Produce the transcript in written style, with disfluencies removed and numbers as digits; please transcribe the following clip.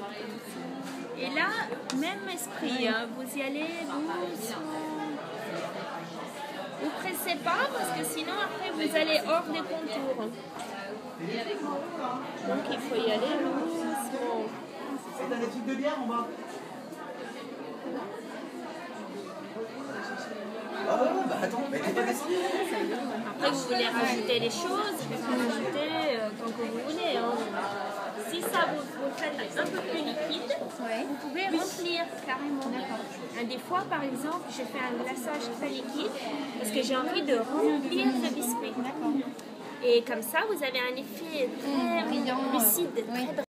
Et là, même esprit, hein, vous y allez doucement. Vous ne pressez pas parce que sinon après vous allez hors des contours. Donc il faut y aller doucement. T'as des trucs de bière en bas? Ah ouais, bah attends, mais t'es pas descendu. Après vous voulez rajouter les choses, vous pouvez rajouter tant que vous voulez. Hein. Si ça vous faites un peu plus liquide, vous pouvez remplir carrément. Des fois par exemple, je fais un glaçage très liquide parce que j'ai envie de remplir le biscuit. Et comme ça, vous avez un effet très lucide, très